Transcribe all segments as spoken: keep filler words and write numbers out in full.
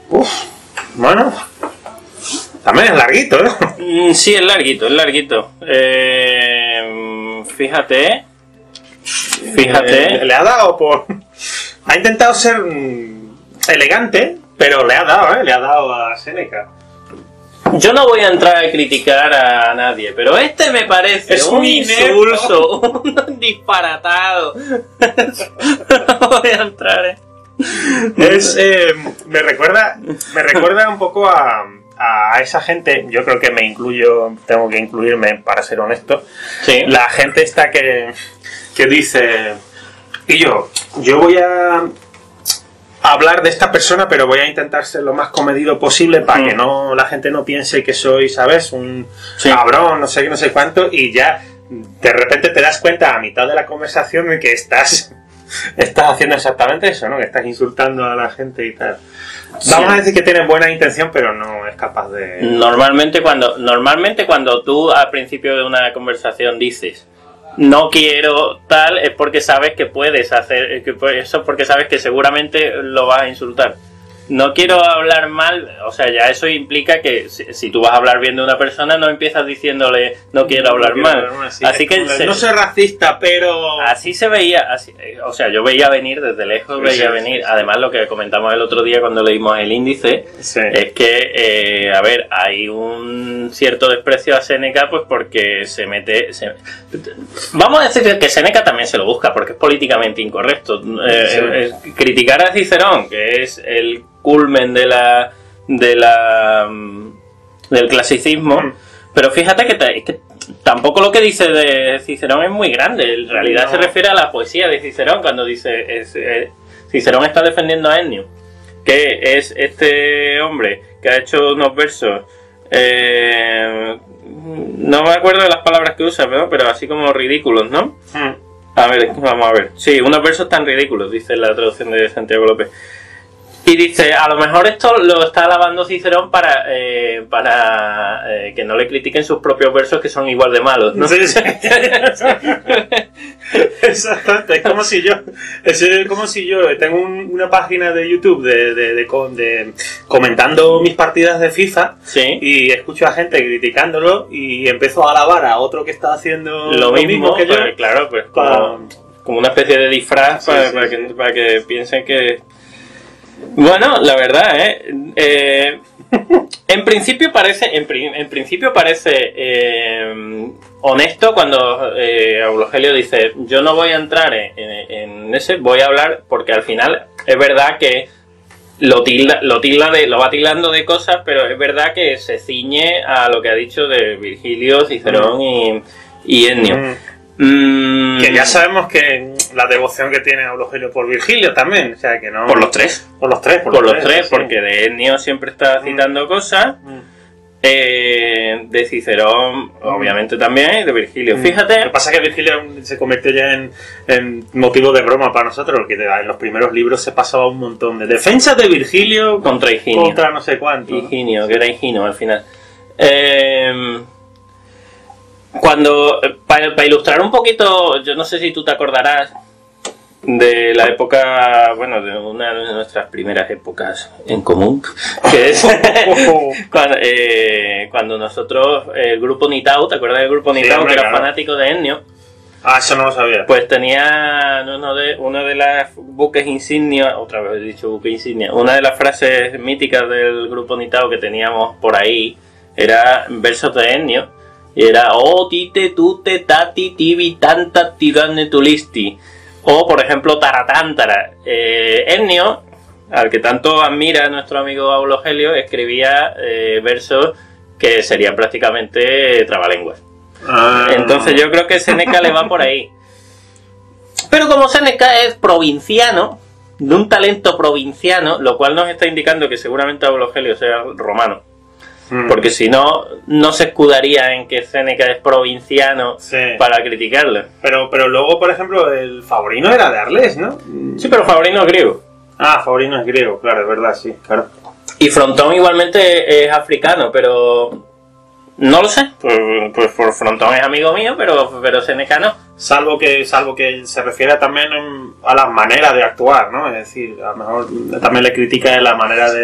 Uf, bueno, también es larguito, ¿no? Mm, sí, es larguito, es larguito. Eh, fíjate, fíjate. Eh, le ha dado por... Ha intentado ser mm, elegante, pero le ha dado, ¿eh? Le ha dado a Séneca. Yo no voy a entrar a criticar a nadie, pero este me parece es un, un insulto, un disparatado. No voy a entrar, ¿eh? Es, eh, me recuerda, me recuerda un poco a, a esa gente. Yo creo que me incluyo, tengo que incluirme para ser honesto. Sí. La gente esta que, que dice, y yo, yo voy a hablar de esta persona, pero voy a intentar ser lo más comedido posible para mm. que no la gente no piense que soy, ¿sabes? Un sí. cabrón, no sé qué, no sé cuánto, y ya de repente te das cuenta a mitad de la conversación de que estás estás haciendo exactamente eso, ¿no? Que estás insultando a la gente y tal. Sí. Vamos a decir que tienes buena intención, pero no es capaz de... Normalmente cuando, normalmente cuando tú al principio de una conversación dices no quiero tal, es porque sabes que puedes hacer, que eso es porque sabes que seguramente lo vas a insultar. No quiero hablar mal, o sea, ya eso implica que si, si tú vas a hablar bien de una persona, no empiezas diciéndole no quiero hablar no quiero mal. Hablar mal sí. Así que se, no soy racista, pero... Así se veía, así, o sea, yo veía venir, desde lejos veía sí, venir. Sí, sí. Además, lo que comentamos el otro día cuando leímos el índice, sí. es que, eh, a ver, hay un cierto desprecio a Séneca, pues porque se mete... Se... Vamos a decir que Séneca también se lo busca, porque es políticamente incorrecto. Eh, sí. eh, eh, criticar a Cicerón, que es el culmen de la de la del clasicismo, mm. pero fíjate que, te, que tampoco lo que dice de Cicerón es muy grande, en realidad no. se refiere a la poesía de Cicerón cuando dice es, es, Cicerón está defendiendo a Ennio, que es este hombre que ha hecho unos versos, eh, no me acuerdo de las palabras que usa, pero, pero así como ridículos, ¿no? Mm. A ver, vamos a ver, sí, unos versos tan ridículos, dice la traducción de Santiago López. Y dice, a lo mejor esto lo está alabando Cicerón para eh, para eh, que no le critiquen sus propios versos que son igual de malos, ¿no? Sí, sí. Exactamente, es como si yo es como si yo tengo un, una página de YouTube de, de, de, de, de comentando mis partidas de FIFA, sí. y escucho a gente criticándolo y empiezo a alabar a otro que está haciendo lo, lo mismo, mismo que yo. Pues, claro, pues para... como, como una especie de disfraz sí, para, sí, para, sí. Que, para que piensen que... Bueno, la verdad, ¿eh? eh en principio parece, en, pri en principio parece eh, honesto cuando eh, Aulogelio dice yo no voy a entrar en, en, en ese, voy a hablar porque al final es verdad que lo tilda, lo tilda de, lo va tildando de cosas, pero es verdad que se ciñe a lo que ha dicho de Virgilio, Cicerón mm. y, y Ennio. Mm. Mm. Que ya sabemos que la devoción que tiene Aulogelio por Virgilio también, o sea que no... Por los tres. Por los tres, por, por los, los tres, tres sí. Porque de Ennio siempre está citando mm. cosas, mm. Eh, de Cicerón mm. obviamente también, y de Virgilio. Mm. Fíjate... Lo que pasa es que Virgilio se convirtió ya en, en motivo de broma para nosotros, porque en los primeros libros se pasaba un montón de defensas de Virgilio contra Higinio. Contra no sé cuánto. Higinio, ¿no? Que era Higinio al final. Eh... Cuando, para pa ilustrar un poquito, yo no sé si tú te acordarás de la época, bueno, de una de nuestras primeras épocas en común, que es cuando, eh, cuando nosotros, el grupo Nitau, ¿te acuerdas del grupo Nitau? Sí, hombre, que era claro. fanático de Ennio. Ah, eso no lo sabía. Pues tenía uno de, una de las buques insignia, otra vez he dicho buque insignia, una de las frases míticas del grupo Nitau que teníamos por ahí, era versos de Ennio. Y era o tite tute tati tibi tanta tirane tulisti, o por ejemplo taratántara. eh, Ennio, al que tanto admira nuestro amigo Aulogelio, escribía eh, versos que serían prácticamente trabalenguas. ah. Entonces yo creo que Séneca le va por ahí, pero como Séneca es provinciano, de un talento provinciano, lo cual nos está indicando que seguramente Aulogelio sea romano. Porque si no, no se escudaría en que Séneca es provinciano sí. para criticarlo. Pero, pero luego, por ejemplo, el Favorino era de Arles, ¿no? Sí, pero Favorino es griego. Ah, Favorino es griego, claro, es verdad, sí, claro. Y Frontón igualmente es africano, pero... No lo sé, pues, pues por Frontón es amigo mío, pero, pero Séneca no. Salvo que, salvo que se refiere también a las maneras de actuar, ¿no? Es decir, a lo mejor también le critica la manera de...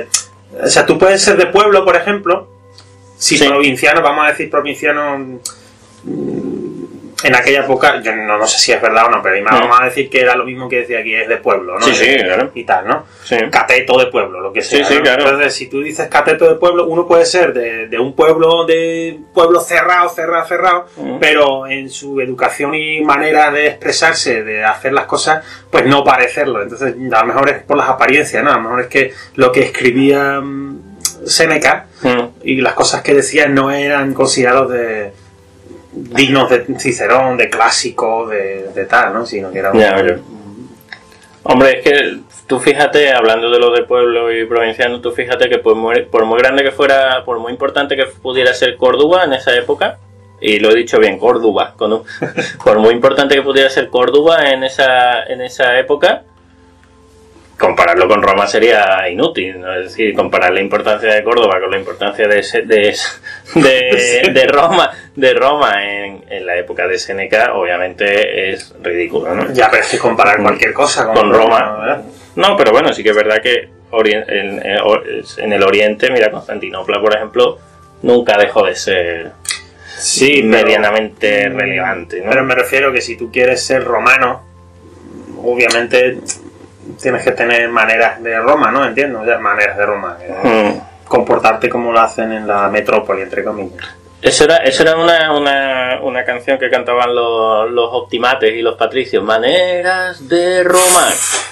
O sea, tú puedes ser de pueblo, por ejemplo, si sí. provinciano, vamos a decir provinciano... En aquella época, yo no, no sé si es verdad o no, pero no. vamos a decir que era lo mismo que decía aquí, es de pueblo, ¿no? Sí, sí, claro. Y tal, ¿no? Sí. Cateto de pueblo, lo que sea. Sí, sí, ¿no? claro. Entonces, si tú dices cateto de pueblo, uno puede ser de, de un pueblo de pueblo cerrado, cerrado, cerrado, uh-huh. pero en su educación y manera de expresarse, de hacer las cosas, pues no parecerlo. Entonces, a lo mejor es por las apariencias, ¿no? A lo mejor es que lo que escribía Séneca uh-huh. y las cosas que decía no eran considerados de... dignos de Cicerón, de clásico, de, de tal, ¿no? Sino que era un... Ya, hombre, es que tú fíjate, hablando de lo de pueblo y provinciano, tú fíjate que por muy, por muy grande que fuera, por muy importante que pudiera ser Córdoba en esa época, y lo he dicho bien, Córdoba, con un, por muy importante que pudiera ser Córdoba en esa, en esa época, compararlo con Roma sería inútil, ¿no? Es decir, comparar la importancia de Córdoba con la importancia de, de, de, de Roma, de Roma en, en la época de Séneca, obviamente es ridículo, ¿no? Ya, pero es que comparar cualquier cosa con, con Roma. No, no, pero bueno, sí que es verdad que en, en el Oriente, mira, Constantinopla, por ejemplo, nunca dejó de ser sí, medianamente pero, relevante, ¿no? Pero me refiero que si tú quieres ser romano, obviamente... tienes que tener maneras de Roma, ¿no? Entiendo, ya, maneras de Roma. Eh, mm. Comportarte como lo hacen en la metrópoli, entre comillas. Eso era, eso era una, una, una canción que cantaban los, los optimates y los patricios. Maneras de Roma.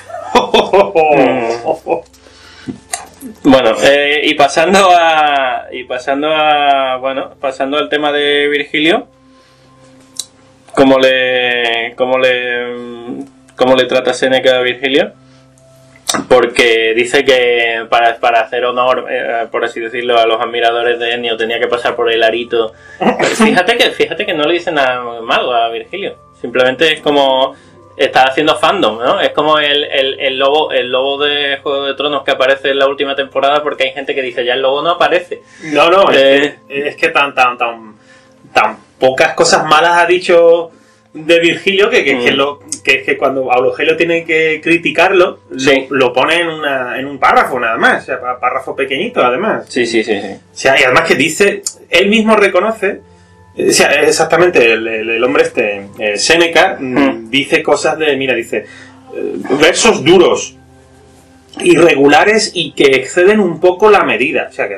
mm. Bueno, eh, y pasando a. Y pasando a. Bueno, pasando al tema de Virgilio. ¿Cómo le. cómo le. cómo le trata Séneca a Virgilio? Porque dice que para, para hacer honor, eh, por así decirlo, a los admiradores de Ennio tenía que pasar por el arito. Pero fíjate que fíjate que no le dice nada malo a Virgilio. Simplemente es como... está haciendo fandom, ¿no? Es como el, el, el lobo el lobo de Juego de Tronos que aparece en la última temporada, porque hay gente que dice, ya el lobo no aparece. No, no, eh, es que, es que tan, tan, tan, tan pocas cosas malas ha dicho... de Virgilio que, que, mm. que, lo, que, que cuando Aulogelo tiene que criticarlo sí. lo, lo pone en, una, en un párrafo nada más, o sea, párrafo pequeñito además. Sí, sí, sí, sí. O sea, y además que dice, él mismo reconoce, o sea, exactamente, el, el, el hombre este, eh, Séneca, mm. dice cosas de, mira, dice, eh, versos duros, irregulares y que exceden un poco la medida, o sea que...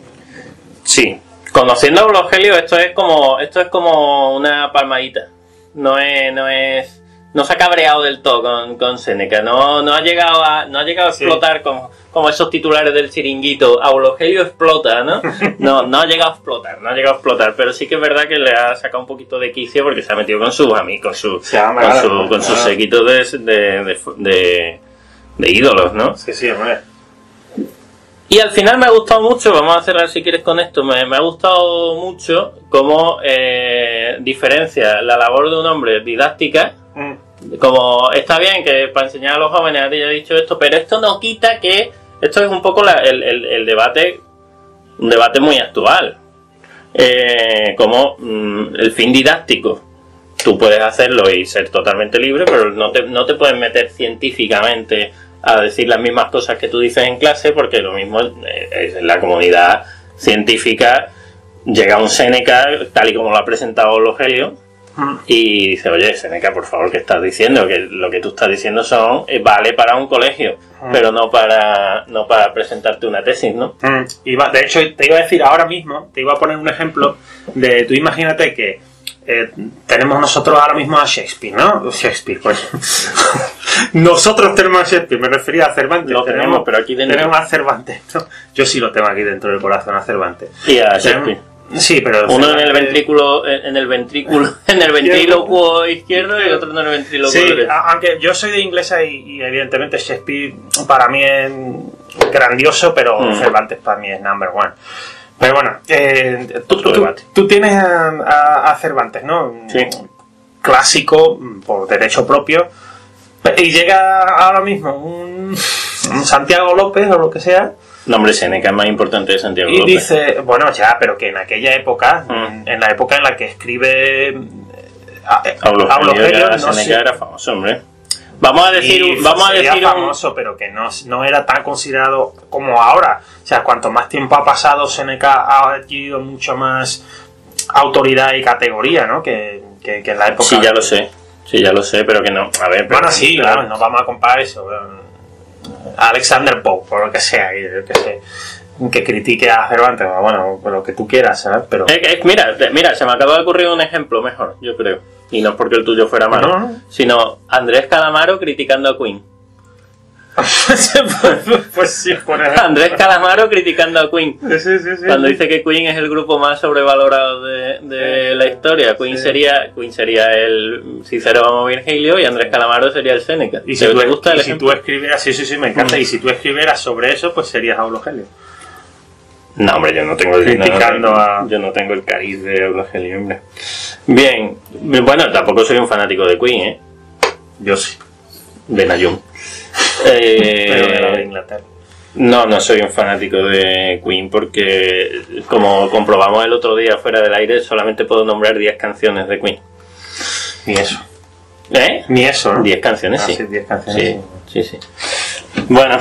Sí, conociendo a Aulogelo esto es como, esto es como una palmadita. No es, no es, no se ha cabreado del todo con, con Séneca, no, no ha llegado a, no ha llegado a explotar sí. como, como esos titulares del Chiringuito, Aulogelo explota, ¿no? No, no ha llegado a explotar, no ha llegado a explotar, pero sí que es verdad que le ha sacado un poquito de quicio porque se ha metido con sus amigos, con, su, con, claro, su, con sus séquitos de, de, de, de, de ídolos, ¿no? Sí, sí, hombre. Y al final me ha gustado mucho, vamos a cerrar si quieres con esto, me, me ha gustado mucho cómo eh, diferencia la labor de un hombre didáctica, mm. como está bien que para enseñar a los jóvenes haya dicho esto, pero esto no quita que, esto es un poco la, el, el, el debate, un debate muy actual, eh, como mm, el fin didáctico, tú puedes hacerlo y ser totalmente libre, pero no te, no te puedes meter científicamente a decir las mismas cosas que tú dices en clase, porque lo mismo es en la comunidad científica. Llega un Séneca, tal y como lo ha presentado Aulogelo, mm. y dice, oye, Séneca, por favor, ¿qué estás diciendo? Que lo que tú estás diciendo son eh, vale para un colegio, mm. pero no para no para presentarte una tesis, ¿no? Mm. Iba, de hecho, te iba a decir ahora mismo, te iba a poner un ejemplo de, tú imagínate que Eh, tenemos nosotros ahora mismo a Shakespeare, ¿no? Shakespeare, pues. Nosotros tenemos a Shakespeare, me refería a Cervantes. Lo tenemos, tenemos pero aquí dentro. Tenemos a Cervantes, ¿no? Yo sí lo tengo aquí dentro del corazón, a Cervantes. Y a Shakespeare. Sí, pero... Uno Cervantes... en el ventrículo, en el ventrículo, en el ventrílocuo izquierdo y otro en el ventrílocuo sí, derecho. Aunque yo soy de inglesa y, y evidentemente Shakespeare para mí es grandioso, pero mm. Cervantes para mí es number one. Pero bueno, eh, tú, tú, tú tienes a, a, a Cervantes, ¿no? Sí. Clásico, por derecho propio, y llega ahora mismo un, un Santiago López o lo que sea. Nombre Séneca es más importante de Santiago y López. Y dice, bueno, ya, pero que en aquella época, mm. en, en la época en la que escribe Aulogelo, Aulogelo no Séneca sé. Era famoso, hombre. Vamos a decir, y vamos a decir famoso, un... pero que no, no era tan considerado como ahora. O sea, cuanto más tiempo ha pasado, Seneca ha adquirido mucho más autoridad y categoría, ¿no? Que, que, que en la época. Sí, ya lo sé. Sí, ya lo sé, pero que no. A ver, pero bueno, sí, claro, no vamos a comparar eso. Alexander Pope, por lo que sea, que, sé, que critique a Cervantes, bueno, por lo que tú quieras, ¿sabes? Pero... Es, es, mira, mira, se me acaba de ocurrir un ejemplo mejor, yo creo. Y no es porque el tuyo fuera malo, no, no. sino Andrés Calamaro criticando a Queen. Pues sí, por ejemplo. Andrés Calamaro criticando a Queen. Sí, sí, sí, Cuando sí. dice que Queen es el grupo más sobrevalorado de, de la historia. Queen sí. sería Queen sería el Cicerón o Virgilio y Andrés Calamaro sería el Séneca. Y si, tú, te gusta y si tú escribieras, sí, sí, sí, me encanta. Mm. Y si tú escribieras sobre eso, pues serías Aulogelio. No, hombre, yo no tengo el criticando no, a... yo no tengo el cariz de Aulogelio, hombre. Bien, bueno, tampoco soy un fanático de Queen, ¿eh? Yo sí. De Nayum. Eh, Pero de la de Inglaterra. No, no soy un fanático de Queen porque, como comprobamos el otro día fuera del aire, solamente puedo nombrar diez canciones de Queen. Ni eso. ¿Eh? Ni eso, ¿no? diez canciones, ah, sí. sí. diez canciones. Sí, sí, sí. Bueno.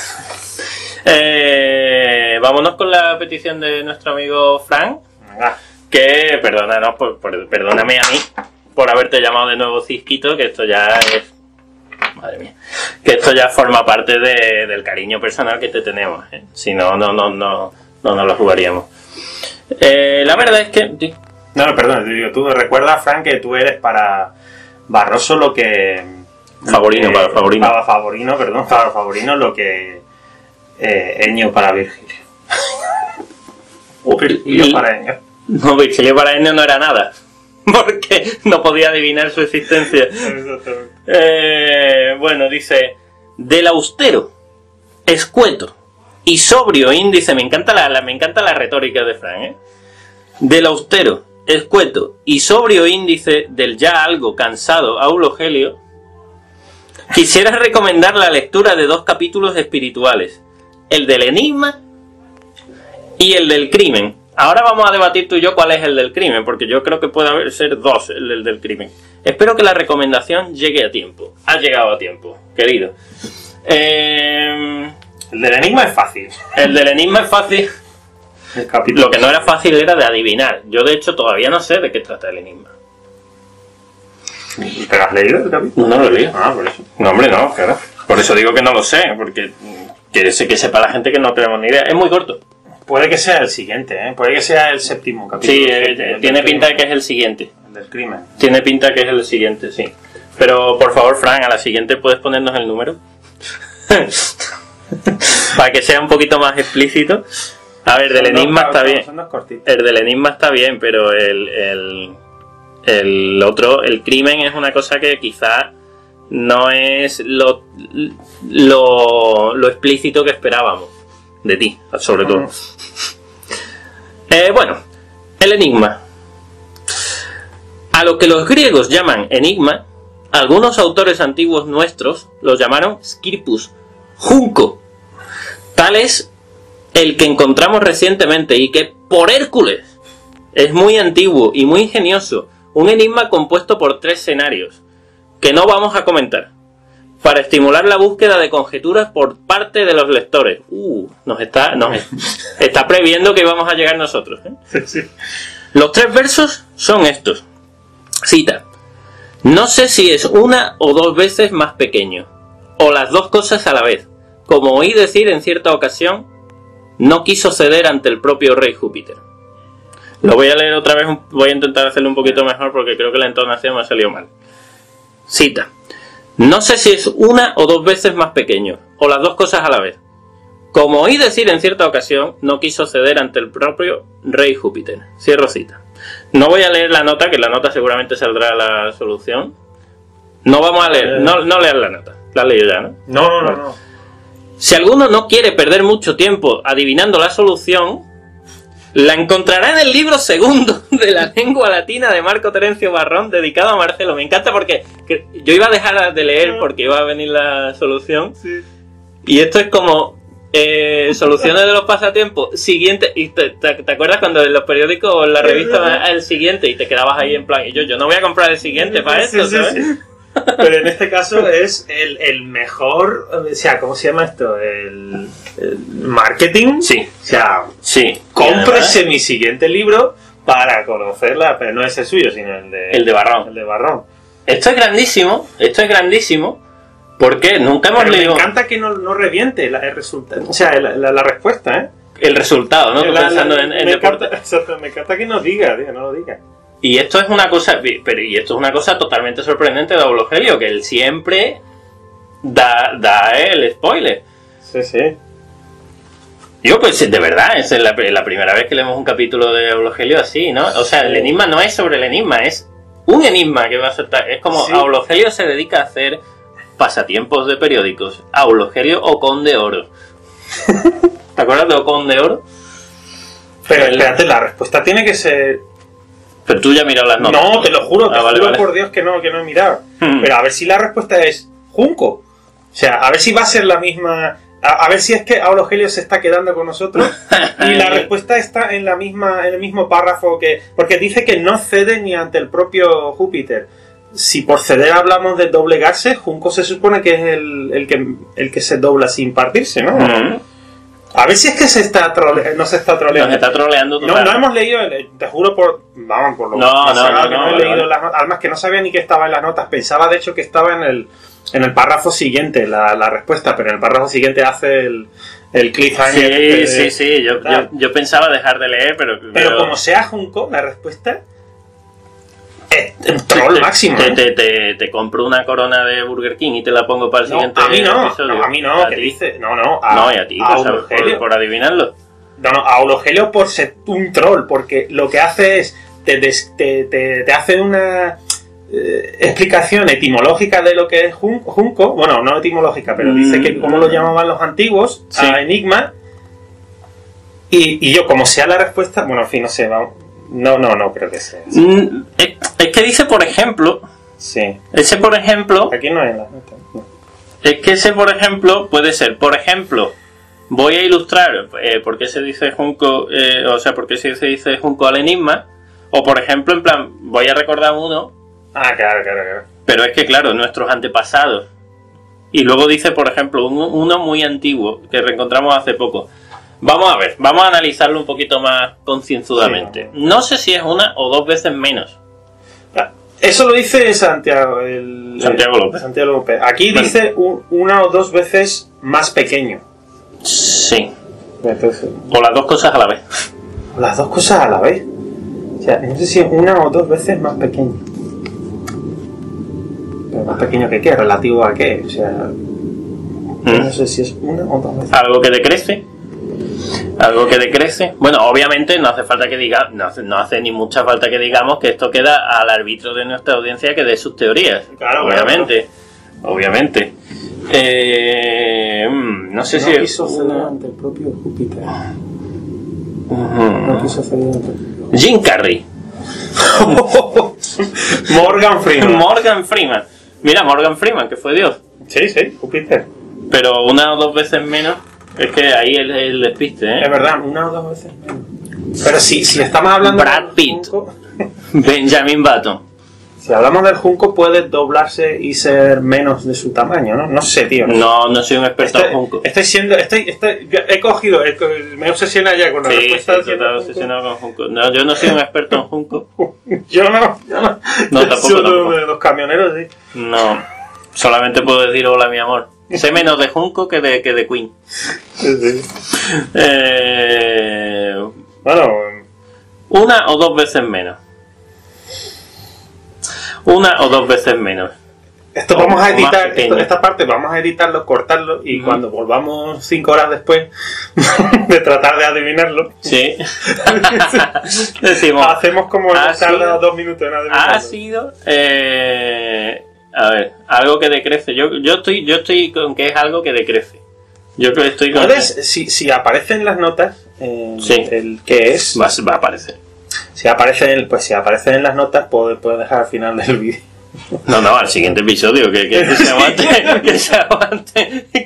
Eh, vámonos con la petición de nuestro amigo Frank. Venga. Que, perdónanos, por, por, perdóname a mí por haberte llamado de nuevo Cisquito, que esto ya es... Madre mía. Que esto ya forma parte de, del cariño personal que te tenemos, ¿eh? Si no, no, no, no, no nos lo jugaríamos. Eh, la verdad es que... No, no, perdón, te digo, tú recuerdas, Frank, que tú eres para Barroso lo que... Favorino, eh, para Favorino. Para Favorino, perdón, para Favorino lo que... Eh, Ennio para Virgilio. O Virgilio y, para Ennio. No, Virgilio para Ennio no era nada. Porque no podía adivinar su existencia. eh, bueno, dice: del austero, escueto y sobrio índice. Me encanta la, la, me encanta la retórica de Frank, ¿eh? Del austero, escueto y sobrio índice del ya algo cansado Aulogelio, quisiera recomendar la lectura de dos capítulos espirituales: el del enigma y el del crimen. Ahora vamos a debatir tú y yo cuál es el del crimen, porque yo creo que puede haber ser dos el, el del crimen. Espero que la recomendación llegue a tiempo. Ha llegado a tiempo, querido. Eh, el del enigma es fácil. El del enigma es fácil. El capítulo. Lo que no era fácil era de adivinar. Yo de hecho todavía no sé de qué trata el enigma. ¿Te lo has leído el capítulo? No lo he leído. Ah, por eso. No, hombre, no, claro. Por eso digo que no lo sé, porque que, que sepa la gente que no tenemos ni idea. Es muy corto. Puede que sea el siguiente, ¿eh? Puede que sea el séptimo capítulo. Sí, eh, tiene pinta de que es el siguiente. El del crimen. Tiene pinta que es el siguiente, sí. Pero por favor, Fran, a la siguiente puedes ponernos el número. Para que sea un poquito más explícito. A ver, del enigma está bien. El del enigma está bien, pero el, el, el otro, el crimen, es una cosa que quizás no es lo, lo, lo explícito que esperábamos. De ti, sobre todo. Eh, bueno, el enigma. A lo que los griegos llaman enigma, algunos autores antiguos nuestros lo llamaron Skirpus, junco. Tal es el que encontramos recientemente y que, por Hércules, es muy antiguo y muy ingenioso. Un enigma compuesto por tres escenarios, que no vamos a comentar, para estimular la búsqueda de conjeturas por parte de los lectores. Uh, nos está, nos está previendo que íbamos a llegar nosotros, ¿eh? Sí, sí. Los tres versos son estos. Cita: no sé si es una o dos veces más pequeño, o las dos cosas a la vez. Como oí decir en cierta ocasión, no quiso ceder ante el propio rey Júpiter. Lo voy a leer otra vez, voy a intentar hacerlo un poquito mejor porque creo que la entonación me ha salido mal. Cita: no sé si es una o dos veces más pequeño, o las dos cosas a la vez. Como oí decir en cierta ocasión, no quiso ceder ante el propio rey Júpiter. Cierro cita. No voy a leer la nota, que la nota seguramente saldrá la solución. No vamos a leer, no, no leas la nota. La has leído ya, ¿no? No, no, no, no. Si alguno no quiere perder mucho tiempo adivinando la solución, la encontrará en el libro segundo de la lengua latina de Marco Terencio Barrón, dedicado a Marcelo. Me encanta porque yo iba a dejar de leer porque iba a venir la solución. Sí. Y esto es como eh, soluciones de los pasatiempos. Siguiente. Y te, te, ¿te acuerdas cuando en los periódicos o en la revista el siguiente y te quedabas ahí en plan? Y yo, yo no voy a comprar el siguiente para esto, ¿sabes? Sí, sí, sí. Pero en este caso es el, el mejor, o sea, ¿cómo se llama esto? El, el marketing. Sí. O sea, sí. cómprese mi siguiente libro para conocerla, pero no es el suyo, sino el de... El de Barrón. El de Barrón. Esto es grandísimo, esto es grandísimo, porque nunca hemos pero leído... Me encanta que no, no reviente la, el resultado, o sea, la, la, la respuesta, ¿eh? El resultado, ¿no? La, pensando la, en, en me, deporte. encanta, exacto, me encanta que nos diga, tío, no lo diga. Y esto es una cosa, pero y esto es una cosa totalmente sorprendente de Aulogelio, que él siempre da, da el spoiler. Sí, sí. Yo, pues, de verdad, es la, la primera vez que leemos un capítulo de Aulogelio así, ¿no? O sea, el enigma no es sobre el enigma, es un enigma que va a soltar. Es como sí. Aulogelio se dedica a hacer pasatiempos de periódicos. Aulogelio Ocón de Oro. ¿Te acuerdas de Ocón de Oro? Pero el... espérate, la respuesta tiene que ser... Pero tú ya has mirado las notas. No, te lo juro, te ah, vale, juro vale. por Dios que no, que no he mirado. Hmm. Pero a ver si la respuesta es Junco. O sea, a ver si va a ser la misma... A, a ver si es que Aulogelio se está quedando con nosotros y la respuesta está en la misma en el mismo párrafo que... Porque dice que no cede ni ante el propio Júpiter. Si por ceder hablamos de doblegarse, Junco se supone que es el, el, que, el que se dobla sin partirse, ¿no? Hmm. A ver si es que se está trole... no se está troleando. Nos está troleando no, no hemos leído, el, te juro por... Vamos, por lo no, no, no, que no, no he vale, leído vale. las notas. Además que no sabía ni que estaba en las notas. Pensaba de hecho que estaba en el, en el párrafo siguiente la, la respuesta, pero en el párrafo siguiente hace el, el cliffhanger. Sí, de, sí, sí. Yo, yo, yo pensaba dejar de leer, pero... Pero, pero... como sea Junco, la respuesta... Es el troll te, máximo. Te, ¿eh? te, te, te compro una corona de Burger King y te la pongo para el no, siguiente a mí no, episodio. no, a mí no, ¿A que ti? dice... No, no, a, no, y a ti, a pues, por, por adivinarlo. No, no, a Aulogelio por ser un troll, porque lo que hace es, te, des, te, te, te hace una eh, explicación etimológica de lo que es jun, Junco, bueno, no etimológica, pero dice que cómo lo llamaban los antiguos, sí. a Enigma, y, y yo, como sea la respuesta, bueno, en fin, no sé, vamos, no, no, no creo que sea. Mm, es, es que dice, por ejemplo, sí. ese por ejemplo, aquí no hay la nota, no. Es que ese por ejemplo puede ser, por ejemplo, voy a ilustrar eh, por qué se dice Junco, eh, o sea, por qué se dice Junco al enigma, o por ejemplo, en plan, voy a recordar uno, ah, claro, claro, claro. Pero es que, claro, nuestros antepasados. Y luego dice, por ejemplo, un, uno muy antiguo que reencontramos hace poco. Vamos a ver, vamos a analizarlo un poquito más concienzudamente. Sí, no. no sé si es una o dos veces menos. Eso lo dice Santiago, el, Santiago López. Santiago López. Aquí bueno. dice un, una o dos veces más pequeño. Sí. Entonces, o las dos cosas a la vez. Las dos cosas a la vez. O sea, no sé si es una o dos veces más pequeño. Pero más pequeño que qué, relativo a qué. O sea, ¿Mm? no sé si es una o dos veces. Algo que decrece. Algo que decrece. Bueno, obviamente no hace falta que diga, no hace, no hace ni mucha falta que digamos que esto queda al arbitrio de nuestra audiencia que dé sus teorías. Claro, obviamente. Claro. Obviamente. Eh, no sé no si. No quiso ceder ante el propio Júpiter. Uh-huh. No quiso ceder ante el propio. Jim Carrey. Morgan Freeman. Morgan Freeman. Mira, Morgan Freeman, que fue Dios. Sí, sí, Júpiter. Pero una o dos veces menos. Es que ahí el, el despiste, ¿eh? Es verdad, una o dos veces menos. Pero si, si estamos hablando... Brad Pitt. Benjamin Button. Si hablamos del Junco, puede doblarse y ser menos de su tamaño, ¿no? No sé, tío. No, no, no soy un experto estoy, en Junco. Estoy siendo... Estoy, estoy, he cogido... He, me obsesiona ya con la sí, respuesta. Sí, sí, estaba obsesionado con Junco. No, yo no soy un experto en Junco. yo no, yo no. No, tampoco, Solo tampoco. de los camioneros, sí. No, solamente puedo decir hola, mi amor. Sé menos de Junco que de, que de Queen. Sí, sí. Eh, bueno... Una o dos veces menos. Una o dos veces menos. Esto vamos a editar, esto, esta parte vamos a editarlo, cortarlo y uh-huh. cuando volvamos cinco horas después de tratar de adivinarlo, sí. Decimos, hacemos como ha tarda dos minutos en adivinarlo. Ha sido, eh, a ver, algo que decrece. Yo, yo estoy, yo estoy con que es algo que decrece. Yo estoy con. Entonces, que... si, si aparece en las notas, eh, sí. el que es, va, va a aparecer. Si aparece en, pues si aparece en las notas, puedo, puedo dejar al final del vídeo. No, no, al siguiente episodio, que, que, que se aguante, que se aguante,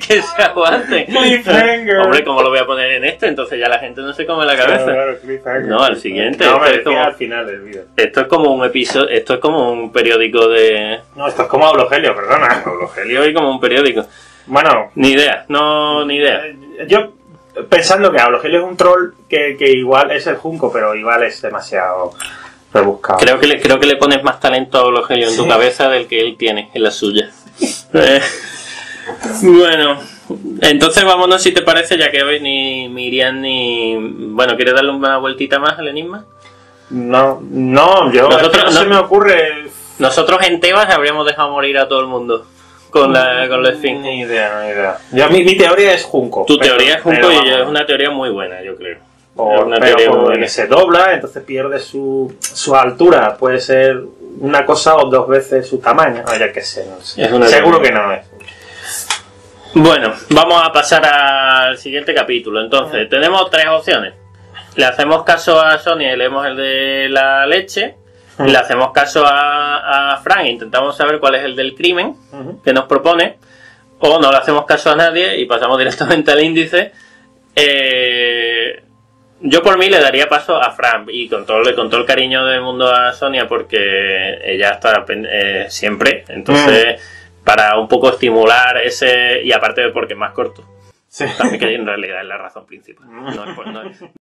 que se aguanten. Cliffhanger. Hombre, ¿cómo lo voy a poner en este? Entonces ya la gente no se come la cabeza. Claro, claro, no, al siguiente. No, esto, me es como, al final del vídeo. esto es como un episodio, esto es como un periódico de... No, esto es como Aulogelio, perdona. Aulogelio y como un periódico. Bueno, ni idea, no, ni idea. Yo pensando que Aulogelio es un troll que, que igual es el Junco, pero igual es demasiado rebuscado. Creo que le, creo que le pones más talento a Aulogelio en sí. tu cabeza del que él tiene en la suya. eh, bueno, entonces vámonos si te parece, ya que hoy ni Miriam ni... Bueno, ¿quieres darle una vueltita más al enigma? No, no, yo nosotros, no, no se me ocurre... Nosotros en Tebas habríamos dejado morir a todo el mundo. Con la, con la Esfinge. Ni idea, ni idea. Yo, mi, mi teoría es Junco. Tu pero, teoría es Junco y es una teoría muy buena, yo creo. O una teoría muy buena. Se dobla, entonces pierde su, su altura. Puede ser una cosa o dos veces su tamaño. No, ya que sé, no sé. Seguro que no es. Bueno, vamos a pasar al siguiente capítulo. Entonces, uh-huh. tenemos tres opciones. Le hacemos caso a Sonia y leemos el de la leche. Le hacemos caso a, a Frank e intentamos saber cuál es el del crimen uh-huh. que nos propone, o no le hacemos caso a nadie y pasamos directamente al índice. Eh, yo por mí le daría paso a Frank y con todo, con todo el cariño del mundo a Sonia porque ella está eh, siempre, entonces uh-huh. para un poco estimular ese, y aparte porque es más corto, sí. también que en realidad es la razón principal. No es por, no es,